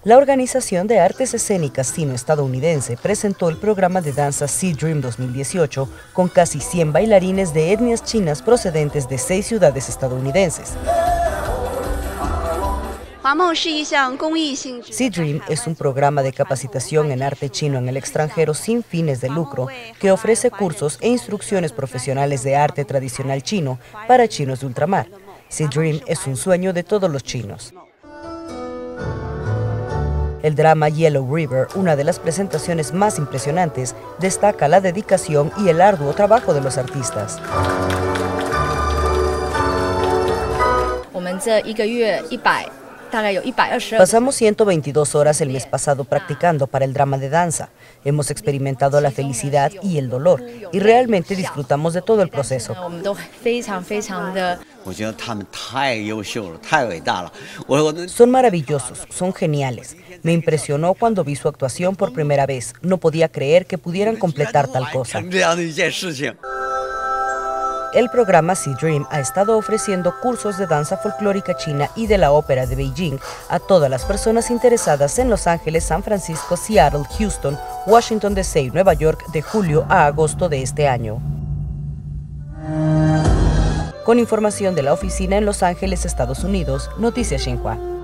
La Organización de Artes Escénicas Sino-Estadounidense presentó el programa de danza Sea Dream 2018 con casi 100 bailarines de etnias chinas procedentes de 6 ciudades estadounidenses. Sea Dream es un programa de capacitación en arte chino en el extranjero sin fines de lucro que ofrece cursos e instrucciones profesionales de arte tradicional chino para chinos de ultramar. Sea Dream es un sueño de todos los chinos. El drama Yellow River, una de las presentaciones más impresionantes, destaca la dedicación y el arduo trabajo de los artistas. Pasamos 122 horas el mes pasado practicando para el drama de danza. Hemos experimentado la felicidad y el dolor y realmente disfrutamos de todo el proceso. Son maravillosos, son geniales. Me impresionó cuando vi su actuación por primera vez. No podía creer que pudieran completar tal cosa. El programa Sea Dream ha estado ofreciendo cursos de danza folclórica china y de la ópera de Beijing a todas las personas interesadas en Los Ángeles, San Francisco, Seattle, Houston, Washington D.C. y Nueva York de julio a agosto de este año. Con información de la oficina en Los Ángeles, Estados Unidos, Noticias Xinhua.